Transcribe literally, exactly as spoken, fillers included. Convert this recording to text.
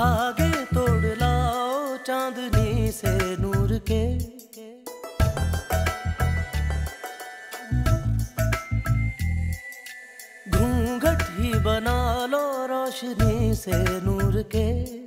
धागे तोड़ लाओ चांदनी से नूर के। घूंघट ही बना लो रोशनी से नूर के।